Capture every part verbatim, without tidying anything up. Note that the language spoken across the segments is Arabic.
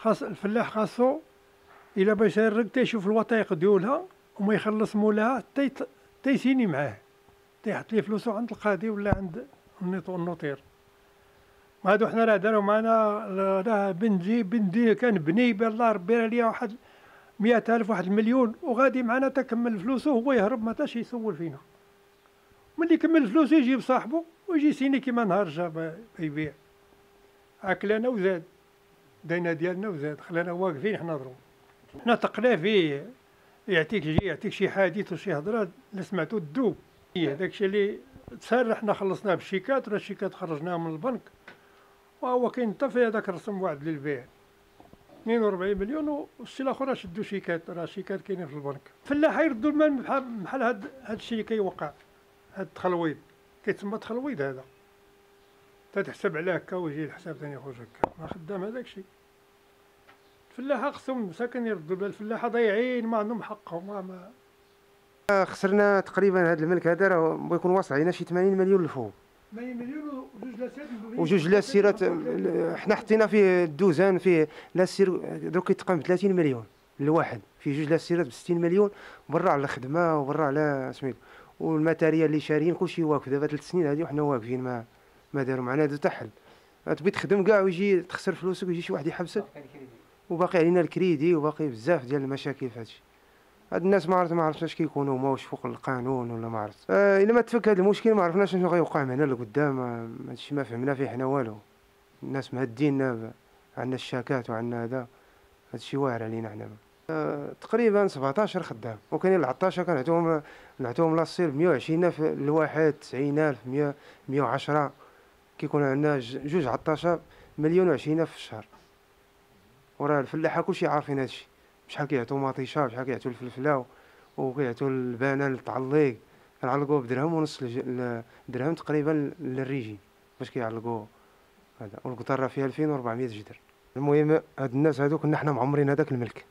خاص الفلاح خاصو الا باش يرق تيشوف الوثائق ديولها وما يخلص مولاها تيت تيسيني معاه، تيحط ليه فلوسو عند القاضي ولا عند النوطير. وهادو حنا راه دارو معنا راه بنجي بندي كان بني بالله ربي راه ليا واحد مية ألف واحد المليون وغادي معنا تكمل فلوسو هو يهرب ما تاش يسول فينا. ملي يكمل فلوسو يجيب صاحبو ويجي سيني كيما نهار جا يبيع. أكلنا وزاد دينا ديالنا وزاد خلانا واقفين حنا ضرو. حنا تقنا فيه يعطيك يجي يعطيك شي حديث وشي هضره اللي سمعتو تدوب. هي داكشي اللي تسرح حنا خلصناه بالشيكات ولا الشيكات خرجناها من البنك وهو كاين حتى في هذاك الرسم واحد للبيع اثنين وأربعين مليون والشي الاخر راه شدوا شيكات، راه شيكات كاينين في البنك. الفلاح يردوا المال بحال بحال هاد هاد الشيء اللي كيوقع، هاد التخلويض كيتسمى تخلويض هذا. تتحسب عليه هكا ويجي الحساب ثاني يخرج هكا، ما خدام هذاك الشيء. الفلاحه خصهم مساكن يردوا البال، الفلاحه ضايعين ما عندهم حقهم. ما ما خسرنا تقريبا هذا الملك هذا راه بغا يكون واصل علينا شي ثمانين مليون الفوق. ثمانين مليون وجوج لاسير وجوج لاسيرات حنا حطينا فيه الدوزان فيه لاسير دروك كيتقام ب ثلاثين مليون الواحد، فيه جوج لاسيرات ب ستين مليون برا على الخدمه وبرا على سميتو والماتيريال اللي شاريين كلشي واقف. دابا ثلاث سنين هذه وحنا واقفين ما ما داروا معنا هذا حتى حل. تبغي تخدم كاع ويجي تخسر فلوسك ويجي شي واحد يحبسك وباقي علينا الكريدي وباقي بزاف ديال المشاكل في هادشي. هاد الناس ما عرفت ما عرفتش اش كيكونوا هما، واش فوق القانون ولا ما عرفت. آه الا ما تفك هذا المشكل ما عرفناش شنو غيوقع معنا لقدام. هادشي ما فهمنا فيه حنا والو. الناس مهدينا عندنا الشاكات وعندنا هذا، هادشي واعر علينا حنا. آه تقريبا سبعطاش خدام وكاينين العطاشة كنعطيهم نعطيهم لاصير ب مية وعشرين ألف الواحد، تسعين ألف، مية مية وعشرة. كيكون عندنا جوج عطاشة مليون وعشرين ألف في الشهر. وراه الفلاحة كلشي عارفين هادشي، بشحال كيعطيو مطيشه بشحال كيعطيو الفلفله وكيعطيو البنان التعليق. كنعلقوه بدرهم ونص درهم تقريبا للريجي باش كيعلقوه هذا. والقطار راه فيها ألفين وأربعمية جدر. المهم هاد الناس هادو كنا حنا معمرين هذاك الملك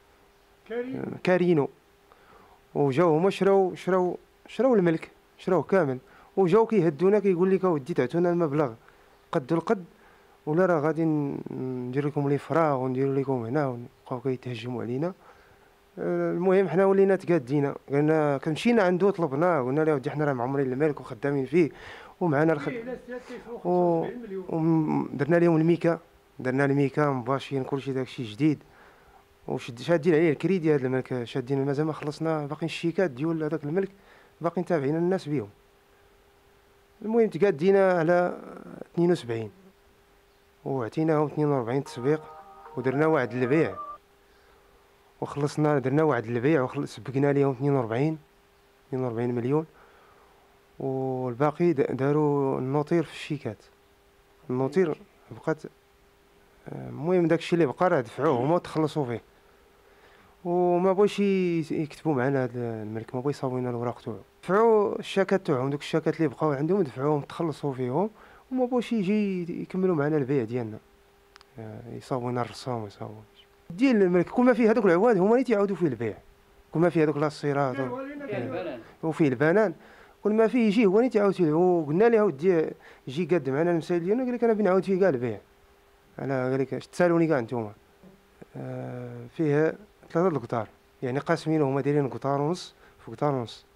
كارينو، وجاو هما شراو شراو شراو الملك شراوه كامل وجاو كيهدونا كيقول لك اودي تعطونا المبلغ قد القد ولا راه غادي ندير لكم لي فراغ وندير لكم هنا ونبقاو كيتهجموا علينا. المهم حنا ولينا تقادينا قلنا كمشينا عنده طلبناه قلنا له ودي حنا راه معمرين الملك وخدامين فيه ومعنا الخد و... ودرنا لهم الميكا درنا الميكا مباشرين كلشي داكشي جديد وشد شادين عليه الكريدي. هذا الملك شادين مازال ما خلصنا باقيين الشيكات ديال هذاك الملك باقيين تابعين الناس بهم. المهم تقادينا على اثنين وسبعين وعطيناهم اثنين وأربعين تسبيق ودرنا وعد البيع وخلصنا. درنا وعد البيع وسبقنا ليهم اثنين وأربعين اثنين وأربعين مليون والباقي داروا النوطير في الشيكات. النوطير بقات. المهم داكشي اللي بقى راه دفعوه هما وتخلصوا فيه وما بغاوش يكتبوا معنا هذا الملك، ما بغا يصاوبوا الوراق تاعو. دفعوا الشاكات تاعهم دوك الشاكات اللي بقاو عندهم دفعوهم تخلصوا فيهم وما بغاوش يجي يكملوا معنا البيع ديالنا، يصاوبوا لنا الرسوم ويصاوبوا ديال الملك. كل ما فيه هذوك العواد هما اللي تيعاودوا فيه البيع، كل ما فيه هذوك لاصيرات وفيه البنان كل ما فيه يجي هو اللي تيعاود فيه. وقلنا له اودي جي قاد معنا المسائل ديالنا قال لك انا بنعاود فيه كاع البيع. انا قال لك تسالوني كاع نتوما. آه فيه ثلاثه القطار يعني قاسمين هما دايرين قطار ونص في قطار ونص.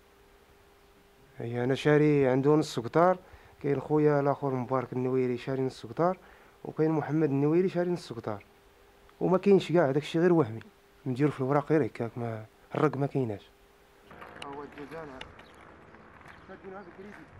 هي انا شاري عنده نص قطار، كاين خويا الاخر مبارك النويري شاري نص قطار وكاين محمد النويري شاري نص قطار. وما كاينش كاع داك الشيء غير وهمي نديرو في الوراق غير هكاك ما الرق ما كايناش. ها هو الدوزان شادين هذا كريدي.